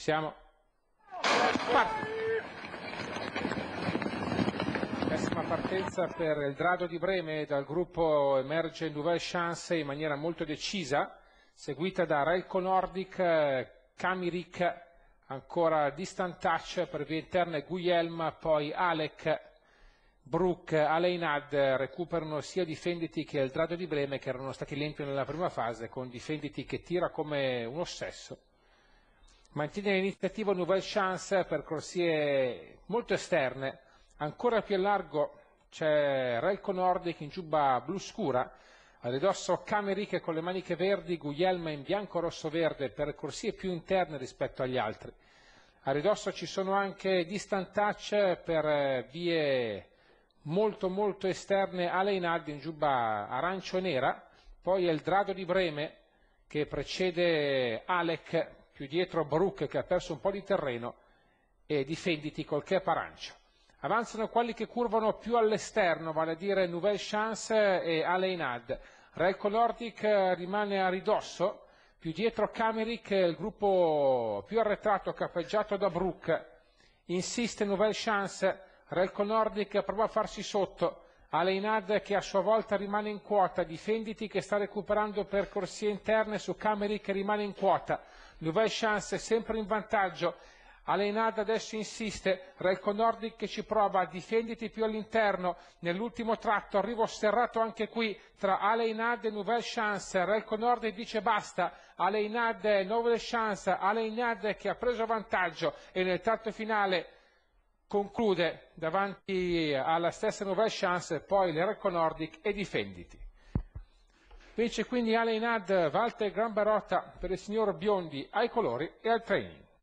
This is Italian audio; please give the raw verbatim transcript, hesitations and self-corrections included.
siamo. Parti. Pessima partenza per il Drado di Breme, dal gruppo emerge Nouvelle Chance in maniera molto decisa, seguita da Relco Nordic, Kamirik, ancora Distant Touch per via interna Guilhem, poi Alec, Brook, Aleinad recuperano sia Difenditi che il Drado di Breme, che erano stati lenti nella prima fase, con Difenditi che tira come un ossesso. Mantiene l'iniziativa Nouvelle Chance per corsie molto esterne. Ancora più a largo c'è Relco Nordic in giubba blu scura, a ridosso Kamirik con le maniche verdi, Guilhem in bianco rosso verde per corsie più interne rispetto agli altri. A ridosso ci sono anche Distant Touch per vie molto molto esterne, Aleinad in giubba arancio e nera, poi è il Drado di Breme che precede Alec, più dietro Brook che ha perso un po' di terreno, e Difenditi col cap arancio. Avanzano quelli che curvano più all'esterno, vale a dire Nouvelle Chance e Aleinad. Relco Nordic rimane a ridosso, più dietro Kamirik, il gruppo più arretrato capeggiato da Brook. Insiste Nouvelle Chance, Relco Nordic prova a farsi sotto, Aleinad che a sua volta rimane in quota, Difenditi che sta recuperando per corsie interne su Kamirik che rimane in quota, Nouvelle Chance sempre in vantaggio. Aleinad adesso insiste, Relco Nordic che ci prova, Difenditi più all'interno, nell'ultimo tratto, arrivo serrato anche qui tra Aleinad e Nouvelle Chance, Relco Nordic dice basta, Aleinad e Nouvelle Chance, Aleinad che ha preso vantaggio e nel tratto finale conclude davanti alla stessa Nouvelle Chance, poi Relco Nordic e Difenditi. Vince quindi Aleinad, Walter Gran Barotta per il signor Biondi ai colori e al training.